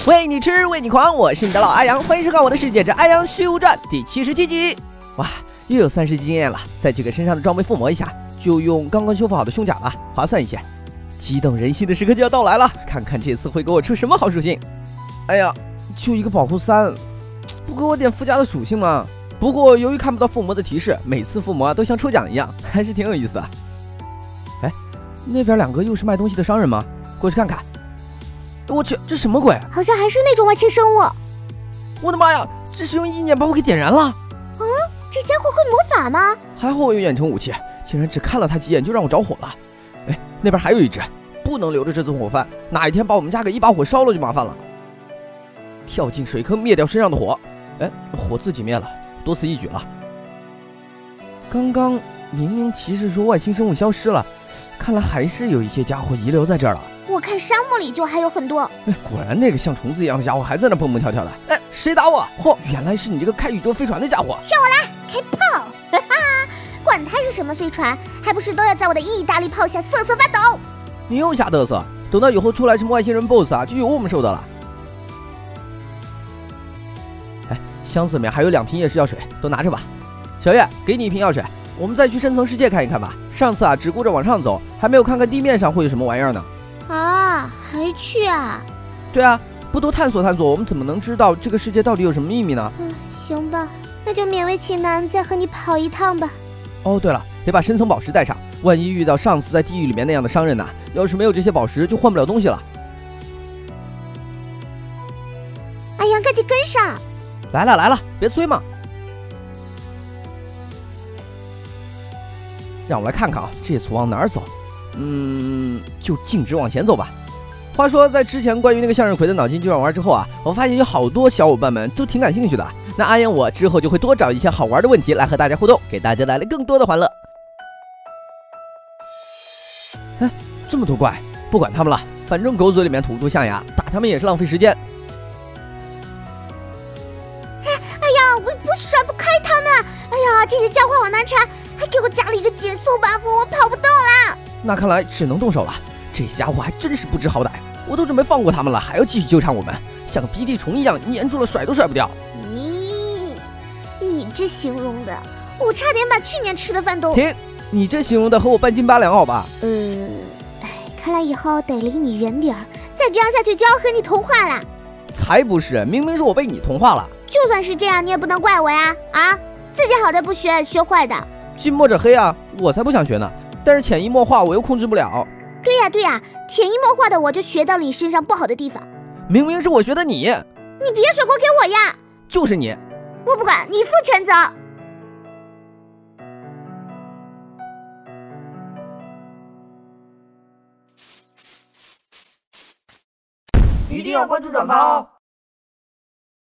为你吃，为你狂，我是你的老阿阳，欢迎收看我的《世界之阿阳虚无传》第77集。哇，又有30级经验了，再去给身上的装备附魔一下，就用刚刚修复好的胸甲吧，划算一些。激动人心的时刻就要到来了，看看这次会给我出什么好属性。哎呀，就一个保护3，不给我点附加的属性吗？不过由于看不到附魔的提示，每次附魔都像抽奖一样，还是挺有意思的。哎，那边2个又是卖东西的商人吗？过去看看。我去，这什么鬼？ 好像还是那种外星生物。 我的妈呀，这是用意念把我给点燃了。 这家伙会魔法吗？ 还好我有远程武器，竟然只看了他几眼就让我着火了。哎，那边还有一只，不能留着这尊火幡，哪一天把我们家给一把火烧了就麻烦了。跳进水坑灭掉身上的火。哎，火自己灭了，多此一举了。刚刚明明提示说外星生物消失了，看来还是有一些家伙遗留在这儿了。 我看沙漠里就还有很多。 哎，果然那个像虫子一样的家伙还在那蹦蹦跳跳的。哎，谁打我？嚯，原来是你这个开宇宙飞船的家伙。 让我来开炮！哈哈，管它是什么飞船，还不是都要在我的意大利炮下瑟瑟发抖。 你又瞎嘚瑟，等到以后出来什么外星人 BOSS 啊，就有我们受的了。哎，箱子里面还有2瓶夜视药水，都拿着吧。小月，给你1瓶药水，我们再去深层世界看一看吧。上次啊，只顾着往上走，还没有看看地面上会有什么玩意儿呢。 啊，还去啊？ 对啊，不多探索探索，我们怎么能知道这个世界到底有什么秘密呢？ 行吧，那就勉为其难再和你跑一趟吧。 哦，对了，得把深层宝石带上，万一遇到上次在地狱里面那样的商人呢？要是没有这些宝石，就换不了东西了。 阿阳，赶紧跟上！ 来了来了，别催嘛。让我来看看啊，这次往哪儿走？就径直往前走吧。话说，在之前关于那个向日葵的脑筋急转弯之后啊，我发现有好多小伙伴们都挺感兴趣的。那阿阳我之后就会多找一些好玩的问题来和大家互动，给大家带来更多的欢乐。哎，这么多怪，不管他们了，反正狗嘴里面吐不出象牙，打他们也是浪费时间。 哎呀，我不甩不开他们！哎呀，这些家伙好难缠，还给我加了一个减速 buff， 我跑不动了。那看来只能动手了，这些家伙还真是不知好歹，我都准备放过他们了，还要继续纠缠我们，像个鼻涕虫一样粘住了，甩都甩不掉。 你这形容的，我差点把去年吃的饭都…… 停！你这形容的和我半斤8两好吧？ 看来以后得离你远点儿，再这样下去就要和你同化了。 才不是，明明是我被你同化了。 就算是这样，你也不能怪我呀！啊，自己好的不学，学坏的。 近墨者黑啊，我才不想学呢。但是潜移默化我又控制不了。 对呀，潜移默化的我就学到了你身上不好的地方。 明明是我学的你。 你别甩锅给我呀！ 就是你。 我不管，你负全责。 一定要关注转发哦。